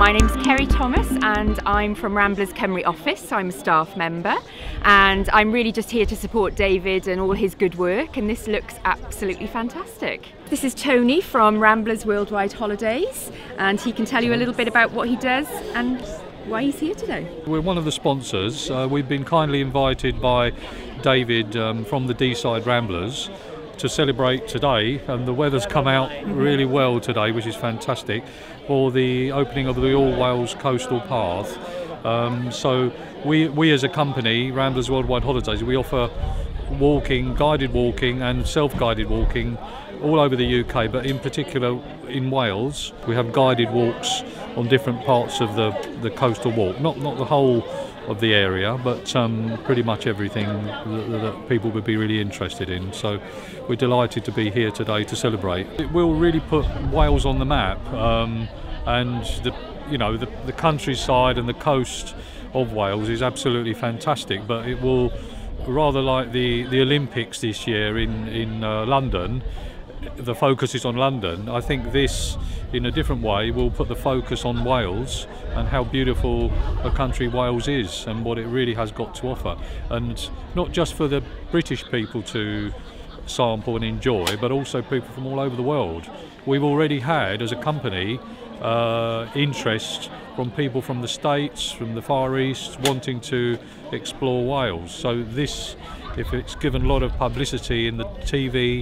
My name's Kerry Thomas and I'm from Ramblers Cymru office, so I'm a staff member, and I'm really just here to support David and all his good work, and this looks absolutely fantastic. This is Tony from Ramblers Worldwide Holidays, and he can tell you a little bit about what he does and why he's here today. We're one of the sponsors. We've been kindly invited by David from the D-side Ramblers to celebrate today, and the weather's come out really well today, which is fantastic, for the opening of the All Wales Coastal Path. So we as a company, Ramblers Worldwide Holidays, we offer walking, guided walking and self-guided walking all over the UK, but in particular in Wales we have guided walks on different parts of the coastal walk, not the whole of the area, but pretty much everything that people would be really interested in. So we're delighted to be here today to celebrate. It will really put Wales on the map, and the countryside and the coast of Wales is absolutely fantastic. But it will, rather like the Olympics this year in London, the focus is on London. I think this, in a different way, will put the focus on Wales and how beautiful a country Wales is and what it really has got to offer, and not just for the British people to sample and enjoy, but also people from all over the world. We've already had, as a company, interest from people from the States, from the Far East, wanting to explore Wales. So this, if it's given a lot of publicity in the TV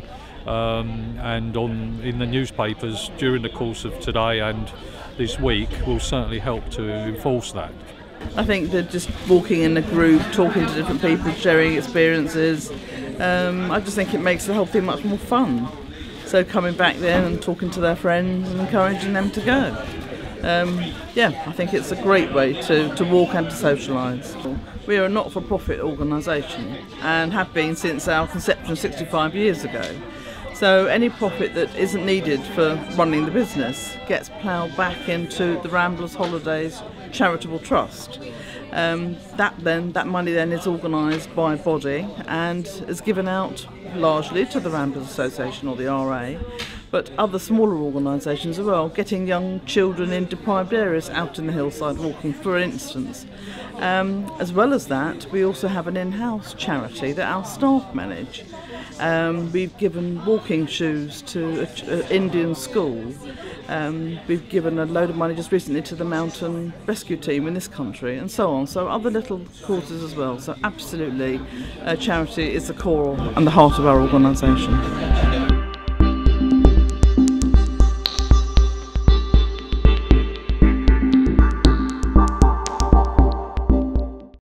and in the newspapers during the course of today and this week, will certainly help to enforce that. I think that just walking in a group, talking to different people, sharing experiences, I just think it makes the whole thing much more fun. So coming back there and talking to their friends and encouraging them to go. I think it's a great way to walk and to socialise. We are a not-for-profit organisation and have been since our conception 65 years ago. So any profit that isn't needed for running the business gets ploughed back into the Ramblers Holidays Charitable Trust. That money then is organised by a body and is given out largely to the Ramblers Association or the RA, but other smaller organisations as well, getting young children in deprived areas out in the hillside walking, for instance. As well as that, we also have an in-house charity that our staff manage. We've given walking shoes to an Indian school. We've given a load of money just recently to the mountain rescue team in this country, and so on. So other little causes as well. So absolutely, charity is the core and the heart of our organisation.